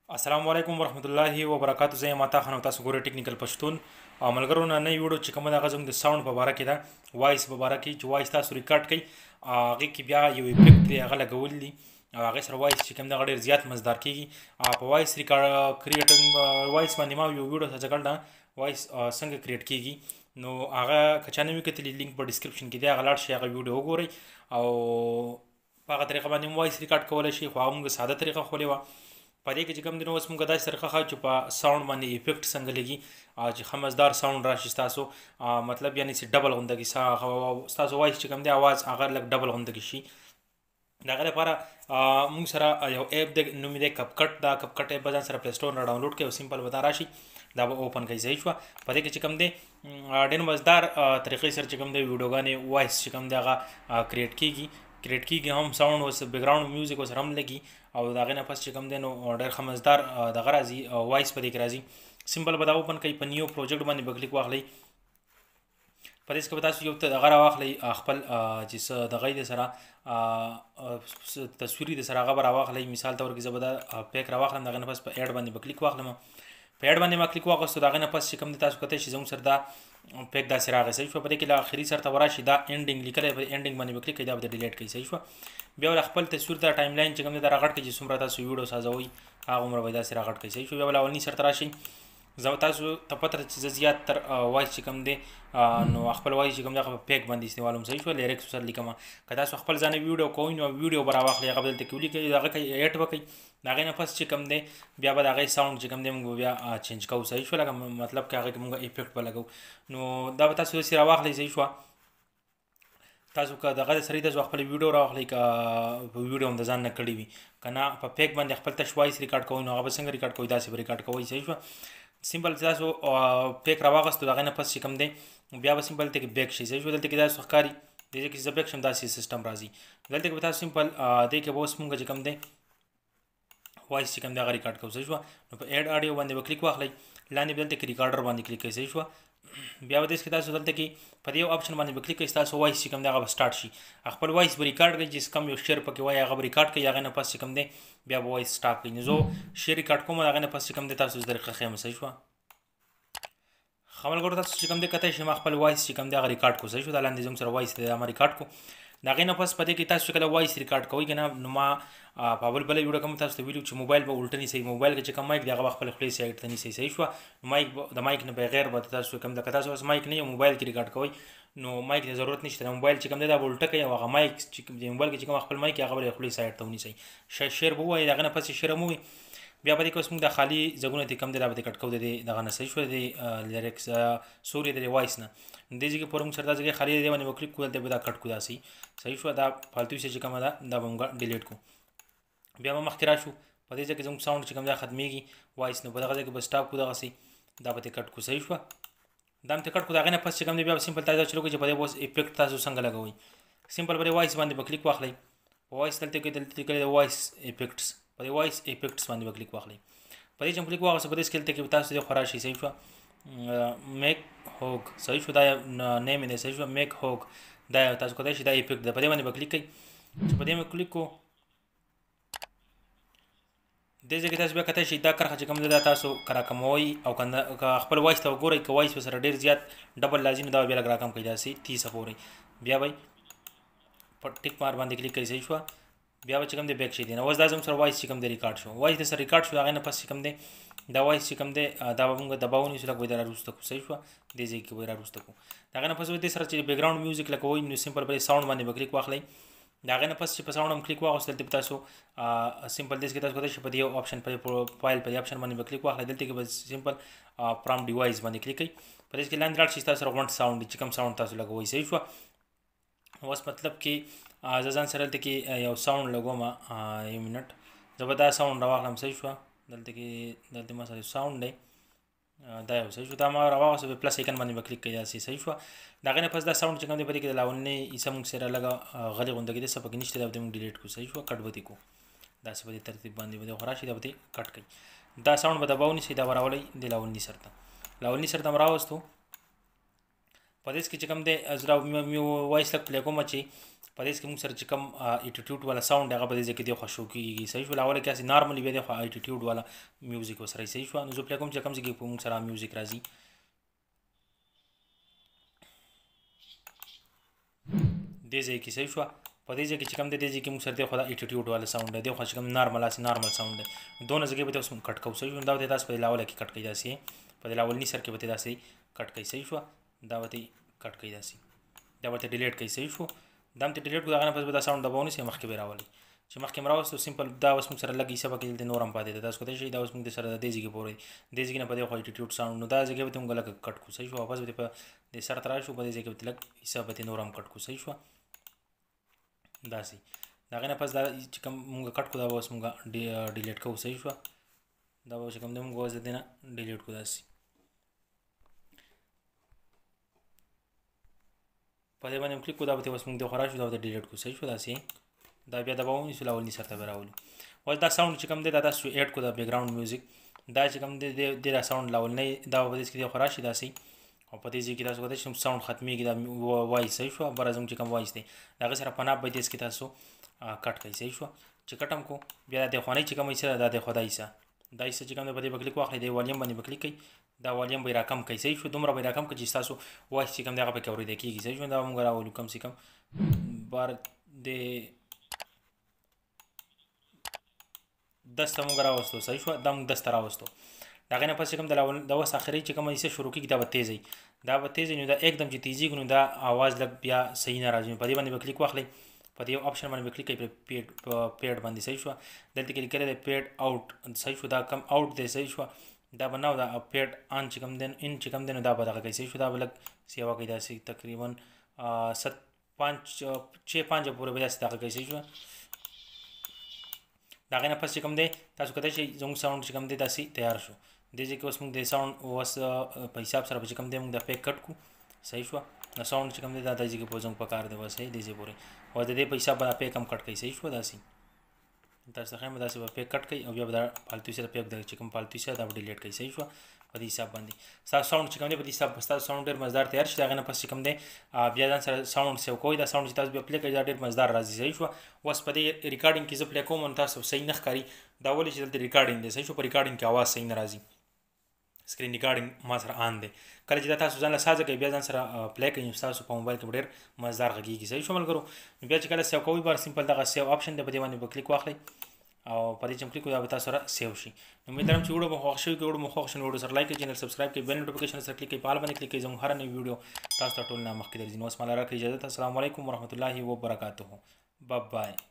السلام علیکم ورحمت الله وبرکاتہ. زه یم عطا خان او تاسو ګورئ ټیکنیکل پښتون. ملګرو نننۍ ویډیو چې کومه ده هغه زموږ د ساوند په باره کې ده، وایس په باره کې چې وایس تاسو ریکارډ کړئ، هغې کې بیا یو افیکټ دی هغه لګول دي او هغې سره وایس چې کوم دی هغه ډېر زیات مزدار کېږي. په وایس کریټنګ وایس باندې ما یو ویډیو سجه کړل وایس څنګه کریټ کېږي، نو هغه که چا نه وي کتلي لینک په ډسکرپشن کې دی، هغه لاړ شئ هغه ویډیو وګورئ او په هغه طریقه باندې هم وایس ریکارډ کولی شئ. خو هغه موږ ساده طریقه ښولې وه. په دې کې چې کوم دی نو اوس موږ داسې طریقه ښایو چې په ساوند باندې افیکټ څنګه لګي چې ښه مزدار ساوند راشي ستاسو، مطلب یعنې چې ډبل غوندکې ستاسو وایس چې کوم دی اواز هغه لږ ډبل غوندکې شي. د هغې لپاره موږ سره یو ایپ دی نوم یې دی کپ کټ. دا کپ کټ ایپ به ځان سره پلی سټور نه ډاونلوډ کړئ او سمپل به دا راشي، دا به اوپن کړئ. صحیح شوه. په دې کې چې کوم دی ډېر مزدار طریقې سره چې کوم دی ویډیوګانې وایس چې کوم دی هغه کریټ کېږي هم ساوند اوس بیکګراوند میوزیک ورسره هم لګي او د هغې نه پس چې کوم دی نو ډېر ښه مزدار دغه راځي وایس په دې کې راځي. سمپل به دا اوپن کړئ، په نیو پروجیکټ باندې به کلیک واخلئ. په دې کې به تاسو یو دغه راواخلئ خپل چې څه دغه یې د سره تصویر یې د سره هغه به راواخلئ. مثال طور کې زه به دا پیک راواخلم، د هغې نه پس په ایډ باندې به کلیک واخلم. په ایډ باندې ما کلیک واخیستو، د هغې نه پس چې کوم دی تاسو کتئ چې زموږ سره دا پیک داسې راغی. صحیح شوه. په دې کې له آخري سر ته وراشي دا انډینګ لیکلی، په انډینګ باندې به کلیک کړئ، دا به ډیلیټ کړئ. صحیح شوه. بیا به خپل تصویر ته ټایم لاین چې کوم دی دا راغټ کړئ چې څومره تاسو ویډیو سازوئ هغه عمره به یې داسې راغټ کړئ. صحیح شوه. بیا به اولني سر ته راشئ. تاسو ته پته ده چې زه زیات تر وایس چې کوم دی نو خپل وایس چې کوم دی هغه په پیک باندې استعمالوم. صحیح شوه. لیریکس سره لیکم. که تاسو خپل ځانه ویډیو کوئ نو ویډیو به راواخلئ، هغه به دلته کې ولیکئ، هغه کوئ ایډ به کوئ، د هغې نه پس چې کوم دی بیا به د هغې ساوند چې کوم دی موږ بیا چینج کوو. صحیح شوه. لکه مطلب که هغې کې موږ افیکټ به لګوو نو دا به تاسو داسې راواخلئ. صحیح شوه. تاسو که دغه سره تاسو خپل ویډیو راواخلئ، که ویډیو هم د ځان نه کړی وي، که نه په پیک باندې خپل تش وایس ریکارډ کوئ نو هغه به څنګه ریکارډ کوئ، داسې به ریکارډ کوئ. صحیح شوه. سمپل تاسو پیک راواغستو، د هغې نه پس چې کوم دی بیا به سمپل دلته کې بیک شي. صحیح شوه. دلته کې تاسو ښکاري دې ځای کې چې زه بیک شم داسې سیسټم راځي. دلته کې به تاسو سمپل دې کې به اوس مونږ چې کوم دی وایس چې کوم دی هغه ریکارډ کوو. صحیح شوه. نو په ایډ اډیو باندې به کلیک واخلئ، لاندې به دلته کې ریکارډر باندې کلیک کړئ. صحیح شوه. بیا به داسې کې تاسو دلته کې په دې یو آپشن باندې به کلیک کړئ، ستاسو وایس چې کوم دی هغه به سټارټ شي. خپل وایس به ریکارډ کړئ، چې کم یو شعر پکې وایي هغه به ریکارډ کړئ، هغې نه پس چې کوم دی بیا به وایس سټاپ کړئ. نو زه شعر ریکارډ کوم، هغې نه پس چې کوم دی تاسو زه طریقه ښیم. صحیح شوه. ښه ملګرو تاسو چې کوم دی کتئ شئ ما خپل وایس چې کوم دی هغه ریکارډ کړو. صحیح شو. دا لاندې زموږ سره وایس دی ما ریکارډ کړو. د هغې نه پس په دې کې تاسو چې کله وایس ریکارډ کوئ که نه نو ما په بله ویډیو کې هم تاسو ته ویلي چې موبایل به الټه نیسئ، موبایل کې چې کوم مایک دی هغه به خپل خولې سایډ ته نیسئ. صحیح شوه. مایک د مایک نه بغیر به تاسو کوم ده که تاسو اوس مایک نه یو موبایل کې ریکارډ کوئ نو مایک ته ضرورت نشته. د موبایل چې کوم دی دا به الټه کوي او هغه مایک چې د موبایل کې چې کوم خپل مایک هغه به یې خولې سایډ ته ونیسئ. شعر به ووایئ، د هغې نه پس شعر هم ووایي. بیا په دې کې اوس موږ د خالي ځایونه چې کوم دی دا به کټ کوو د دې دغه نه. صحیح شوه. د لیریکس سوري د وایس نه دې ځای کې پوره موږ سره دا ځای خالي دی باندې به کلیک کړو، دلته به دا کټ کړو داسې. صحیح شوه. دا فالتو شی چې کومه ده دا به موږ ډیلیټ کړو. بیا به مخکې راشو، په دې ځای کې زموږ ساوند چې کوم دی ختمېږي وایس، نو په دغه ځای کې به سټاپ کړو دغسې، دا به ترې کټ کړو. صحیح شوه. دا هم ترې کټ کړو. د هغې نه پس چې کوم دی بیا به سمپل تاسو چلو کړئ چې په دې اوس افیکټ تاسو څنګه لګوئ. سمپل په دې وایس باندې به کلیک واخلئ. په وایس دلته کې لیکلی دی وایس افیکټس، په دې وایس افیکټس باندې به کلیک واخلئ. په دې چې هم کلیک واخلئ په دې سکیل ته کې تاسو دې خورا شي. صحیح شوه. میک هوګ. صحیح شو. دا نیم دی. صحیح شوه. میک هوګ دا تاسو کتئ شئ دا افیکټ ده. په دې باندې به کلیک کړئ. چې په دې مې کلیک کړو دې ځای کې تاسو بیا کتئ شئ دا کرښه چې کوم دی دا تاسو که راکموئ او که خپل وایس ته وګورئ، که وایس ورسره ډېر زیات ډبل راځي نو دا بیا لږ راکم کړئ داسې 30 پورې. بیا به په ټیک مار باندې کلیک کړئ. صحیح شوه. بیا به چې کوم دی بیک شي دی. نو اوس دا زموږ سره وایس چې کوم دی ریکارډ شو، وایس د سره ریکارډ شو. هغې نه پس چې کوم دی دا وایس چې کوم دی دا به موږ دبا ونیسو، لږ به یې راوروسته کړو. صحیح شوه. دې ځای کې به یې راوروسته کړو. د هغې نه پس دې سره چې بیکګراوند میوزیک لګوئ نو سمپل په دې ساوند باندې به کلیک واخلئ. د هغې نه پس چې په ساوند هم کلیک واخیستل دلته به تاسو سمپل داسې کې تاسو کتئ شئ په دې یو آپشن په پروفایل په دې آپشن باندې به کلیک واخلئ. دلته کې به سمپل پرام ډیوایس باندې کلیک کړئ. په دې کې لاندې لاړ شي تاسو سره غونډ ساوند چې کوم ساوند تاسو لګوئ. صحیح شوه. اوس مطلب کې زه ځان سره دلته کې یو ساوند لګوم، یو منټ زه به دا ساوند راواخلم. صحیح شوه. دلته کې دلته ما سره ساوند دی دا یو. صحیح شو. دا ما راواغستو پلس ایکن باندې به کلیک کړئ داسې. صحیح شوه. د هغې نه پس دا ساوند چې کوم دی په دې کې د لاولنۍ حصه موږ سره لږه غلې غونده کېدی څه پکې نشته، دا به موږ ډیلیټ کړو. صحیح شوه. کټ به دې کړو داسې په دې ترتیب باندې به دې خورا شي، دا به دې کټ کړئ. دا ساوند به دبا ونیسئ، دا به راولئ د لاولني سر ته. لاولني سر ته م راوستو. په دې کې چې کوم دی زه وایس لږ پلی کوم چې په دې کې موږ سره چې کوم ایټیټیوډ والا ساوند هغه په دې کې دی خو شو کیږي صحیح شو لاول کې اسې نارملی به دی خو ایټیټیوډ والا میوزیک وسره صحیح شو نو زه پلی کوم چې کوم ځای کې موږ سره میوزیک راځي دې ځای کې صحیح شو په دې ځای کې چې کوم دې ځای کې موږ سره دی خو دا ایټیټیوډ والا ساوند دی خو چې کوم نارمل اسې نارمل ساوند دی دونه ځای به تاسو کټ کوو صحیح شو دا به تاسو په لاول کې کټ کوي داسې په لاولني سر کې به تاسو کټ کوي صحیح شو دا به کټ کوي داسې دا به ډیلیټ کوي صحیح شو دا هم ډیلیټ کو دا نه پس به دا ساوند دباونی سي مخکې به راولي چې مخکې مراوستو سمپل دا اوس موږ سره لګي سبا کې د نورم پاتې ده تاسو کوته شي دا اوس موږ سره د دې ځای کې پورې دې ځای نه پدې خو ایټیټیوډ ساوند نو دا ځای کې به موږ لګ کټ کو صحیح شو واپس به په دې سره تر شو په دې ځای کې به لګ حساب به نورم کټ کو صحیح شو دا سي دا غنه پس دا چې کوم موږ کټ کو دا اوس موږ ډیلیټ کوو صحیح شو دا اوس کوم دې موږ اوس دې نه ډیلیټ کو داسي په دې باندې کلیک کو دا به اوس موږ د خورا شو دا ډیلیټ کو صحیح شو داسي دا بیا دباو نشو لاولني سره به راولي اوس دا ساوند چې کوم دی دا تاسو اډ کو دا بیک گراوند میوزیک دا چې کوم دی دا ساوند لاولني دا په دې کې خورا شي داسي او په دې کې تاسو کوته چې ساوند ختميږي دا وایس صحیح شو برازم چې کوم وایس دی دا سره پناه به دې کې تاسو کټ کوي صحیح شو چې کټم کو بیا د خواني چې کوم یې سره دا د خدای سره دا یې چې کوم په دې بکلیک واخلې دی والیوم باندې بکلیک کوي دا والیوم به راکم کوي صحیح شو دومره به راکم کوي چې تاسو وایس چې کوم دی هغه په کې اوري دی کیږي صحیح شو دا موږ راولو کم سي کم بار د 10 موږ راوستو صحیح شو دا موږ 10 راوستو دا غنه پس کوم د اوس اخري چې کوم یې شروع کیږي دا به تیزي نو دا एकदम چې تیزي غنو دا आवाज لګ بیا صحیح نه راځي په دې باندې کلیک واخلې په دې اپشن باندې کلیک کوي پیډ باندې صحیح شو دلته کې لیکل دی پیډ اوټ صحیح شو دا کم اوټ دی صحیح شو دا بناو دا پیډ ان چې کوم دین ان چې کوم دین دا به دغه کوي صحیح شو دا بلک سیوا کوي دا سي تقریبا 7-5 پورې به دا کوي صحیح شو دا غنه پس کوم دی تاسو کته شي زنګ ساوند چې کوم دی داسي تیار شو د دې کې اوس موږ د ساوند اوس په حساب سره چې کوم دی موږ د پیک کټ کو صحیح شو نو ساوند چې کوم دی دا د دې کې پوزنګ پکار دی واسه د دې پورې او د دې په حساب باندې پیک کم کټ کوي صحیح شو داسي تاسو خامہ داسې په پیک کټ کوي او بیا دا فالتو سره پیک د چې کوم فالتو سره دا ډیلیټ کوي صحیح شو په دې حساب باندې تاسو ساوند چې کوم دی په دې حساب تاسو ساوند ډیر مزدار تیار شي دا غنه پس کوم دی بیا ځان سره ساوند سیو کوی دا ساوند چې تاسو بیا پلی کوي دا ډیر مزدار راځي صحیح شو اوس په دې ریکارډینګ کې زه پلی کوم تاسو صحیح نه ښکاری دا ولې چې دلته ریکارډینګ دی صحیح شو په ریکارډینګ کې आवाज صحیح نه راځي سکرین ریکارډینګ ما سره آن دی کله چې تاسو ځان له سازه کوي بیا ځان سره پلی کوي تاسو په موبایل کې ډیر مزدار غږیږي صحیح شو ملګرو بیا چې کله سیو کوی بار سمپل دغه سیو اپشن دی په دې باندې کلیک واخلئ او په دې چې کلیک کوی دا به تاسو سره سیو شي امید لرم چې ویډیو مو خوښ شوي ویډیو مو خوښ شوي ویډیو سره لایک کړئ چینل سبسکرایب کړئ بیل نوټیفیکیشن سره کلیک کړئ په حال باندې کلیک کړئ زموږ هر نوی ویډیو تاسو ته ټول نه مخکې درځي نو اوس مالا راکړئ اجازه السلام علیکم ورحمت الله وبرکاته بای بای